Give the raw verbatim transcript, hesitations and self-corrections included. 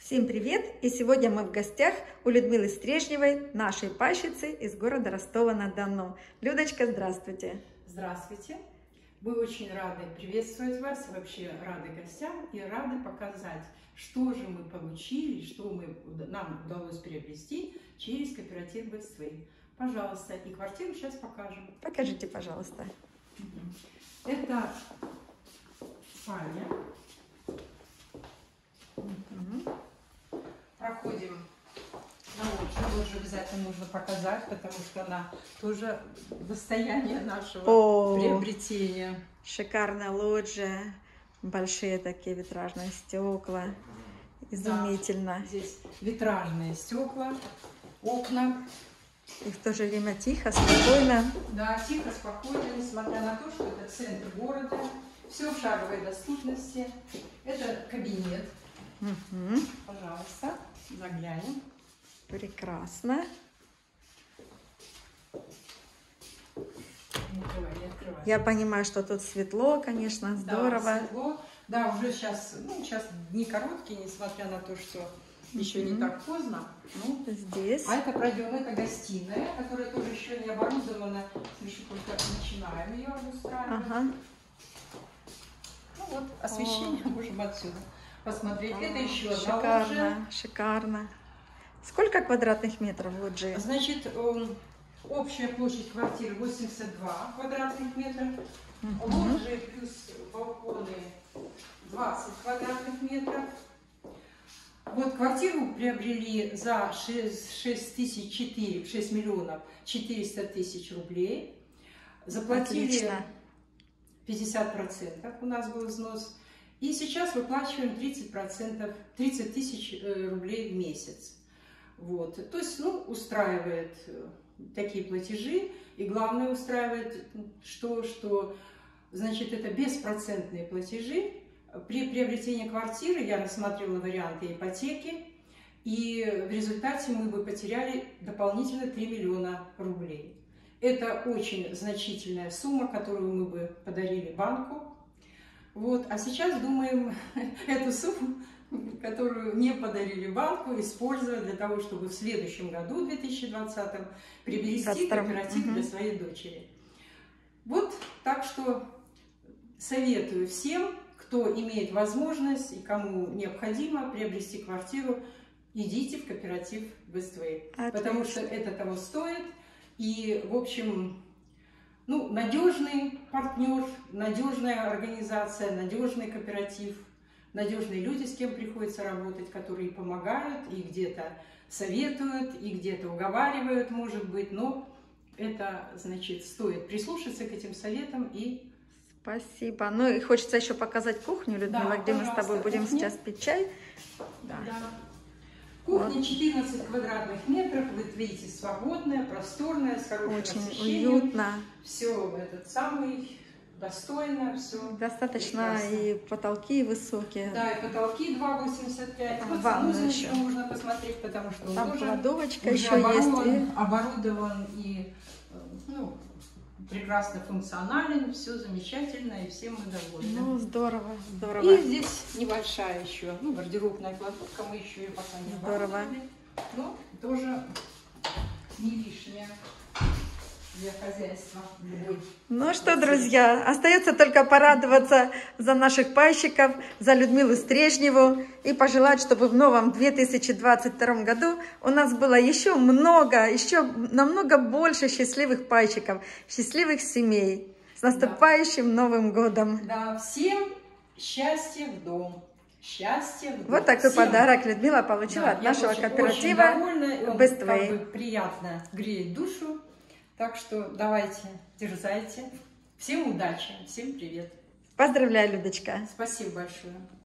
Всем привет! И сегодня мы в гостях у Людмилы Стрежневой, нашей пайщицы из города Ростова-на-Дону. Людочка, здравствуйте! Здравствуйте! Мы очень рады приветствовать вас, вообще рады гостям и рады показать, что же мы получили, что мы, нам удалось приобрести через кооператив Бествей. Пожалуйста, и квартиру сейчас покажем. Покажите, пожалуйста. Это спальня. Угу. Проходим на лоджию. Лоджию обязательно нужно показать, потому что она тоже достояние нашего О, приобретения. Шикарная лоджия, большие такие витражные стекла. Изумительно. Да, здесь витражные стекла, окна. И в то же время тихо, спокойно. Да, тихо, спокойно, несмотря на то, что это центр города. Все в шаговой доступности. Это кабинет. Угу. Пожалуйста, заглянем. Прекрасно. Не открывай, не открывай. Я понимаю, что тут светло, конечно, здорово. Да, светло. Да, уже сейчас, ну, сейчас дни короткие, несмотря на то, что еще не так поздно. Ну, здесь. А это пройдем, это гостиная, которая тоже еще не оборудована. Лишь только начинаем ее обустраивать. Ага. Ну вот, освещение О. можем отсюда посмотреть. О, это еще одна шикарно, лоджия. Шикарно. Сколько квадратных метров лоджии? Значит, общая площадь квартиры восемьдесят два квадратных метра. Угу. Лоджии плюс балконы двадцать квадратных метров. Вот квартиру приобрели за шесть тысяч четыре, шесть миллионов четыреста тысяч рублей. Заплатили Отлично. пятьдесят процентов у нас был взнос. И сейчас выплачиваем тридцать процентов, тридцать тысяч рублей в месяц. Вот. То есть, ну, устраивает такие платежи. И главное устраивает что, что, значит, это беспроцентные платежи. При приобретении квартиры я рассматривала варианты ипотеки. И в результате мы бы потеряли дополнительно три миллиона рублей. Это очень значительная сумма, которую мы бы подарили банку. Вот. А сейчас думаем эту сумму, которую не подарили банку, использовать для того, чтобы в следующем году, две тысячи двадцатом, приобрести кооператив для своей дочери. Вот, так что советую всем, кто имеет возможность и кому необходимо приобрести квартиру, идите в кооператив Бествей, потому что это того стоит. И, в общем, ну, надежный партнер, надежная организация, надежный кооператив, надежные люди, с кем приходится работать, которые помогают и где-то советуют, и где-то уговаривают, может быть, но это, значит, стоит прислушаться к этим советам и... Спасибо. Ну и хочется еще показать кухню, Людмила, да, где мы с тобой будем кухня. сейчас пить чай. Да. Да. Кухня четырнадцать квадратных метров, вы видите, свободная, просторная, с хорошим Очень освещением. уютно. Все этот самый достойно, все. Достаточно прекрасно. И потолки высокие. Да, и потолки два восемьдесят пять. Там вот ванну еще можно посмотреть, потому что он там тоже кладовочка уже еще оборудован, есть. И... оборудован и ну, прекрасно функционален, все замечательно, и всем мы довольны. Ну, здорово, здорово. И здесь небольшая еще, ну, гардеробная кладовка, мы еще ее пока не здорово. оборудовали, но тоже не лишняя для хозяйства. Ну что, друзья, остается только порадоваться за наших пайщиков, за Людмилу Стрежневу и пожелать, чтобы в новом две тысячи двадцать втором году у нас было еще много, еще намного больше счастливых пайщиков, счастливых семей. С наступающим да. Новым годом! Да, всем счастья в дом! Счастье в дом! Вот такой всем. Подарок Людмила получила да, от нашего очень, кооператива Бествей. Как бы приятно греет душу. Так что давайте, дерзайте. Всем удачи, всем привет. Поздравляю, Людочка. Спасибо большое.